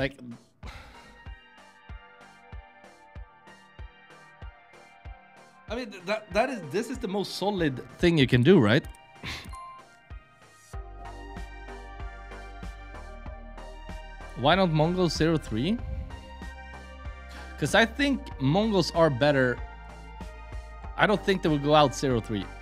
Like, I mean, this is the most solid thing you can do, right? Why not Mongols 0-3? Because I think Mongols are better. I don't think they will go out 0-3.